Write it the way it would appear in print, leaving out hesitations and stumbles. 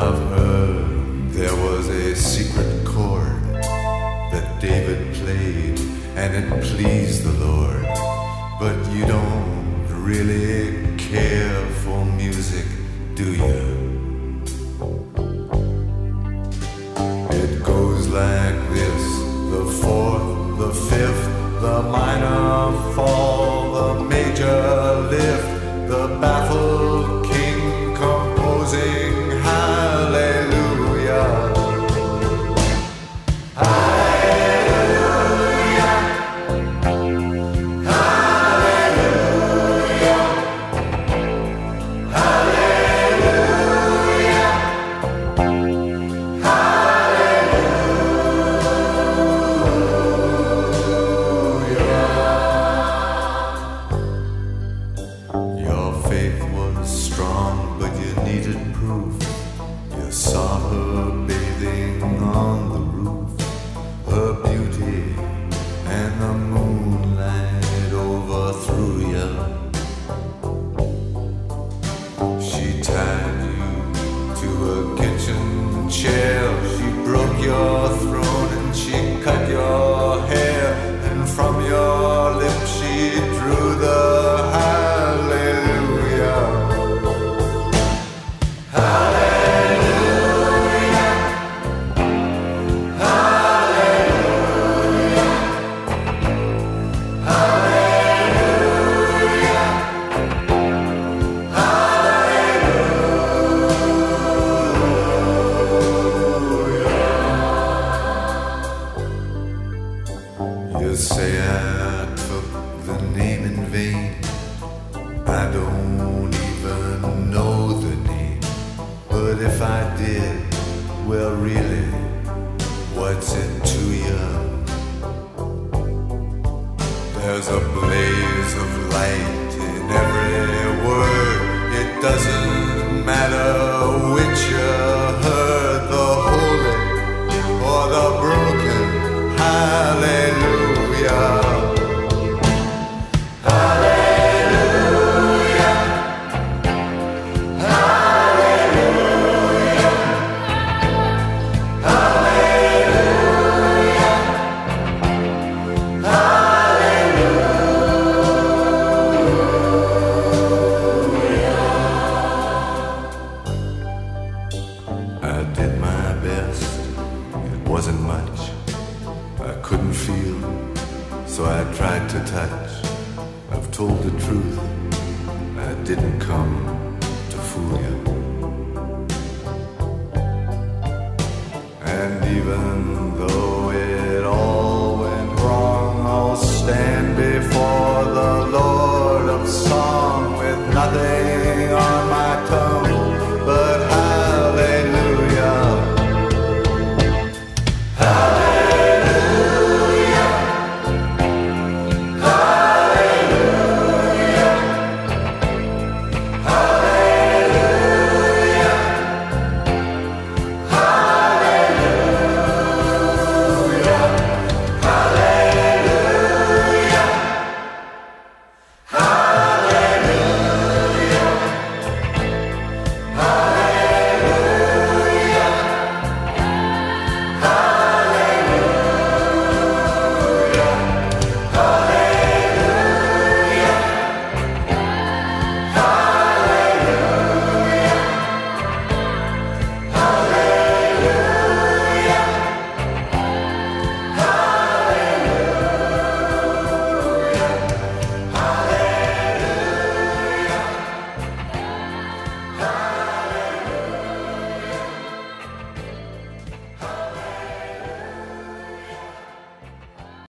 I've heard there was a secret chord that David played and it pleased the Lord. But you don't really care for music, do you? It goes like this: the fourth, the fifth, the minor fall, the major lift, the baffled king composing hallelujah. Hallelujah. Hallelujah. Hallelujah. Your faith was strong, but you needed proof. You saw her bathing on the roof, her beauty and the moonlight overthrew you. She tied you to a kitchen chair, she broke your throne and she cut your hair, and from your lips she drew the hallelujah. Hallelujah. Hallelujah. Hallelujah. Hallelujah. You say I took the name in vain. I don't even know the name. But if I did, well really, what's it to you? There's a blaze of light in every word. It doesn't matter which you heard, the holy or the broken hallelujah. Hallelujah. Hallelujah. Hallelujah. Hallelujah. I did my best. It wasn't much. I couldn't feel, so I tried to touch. I've told the truth. I didn't come to fool you. And even though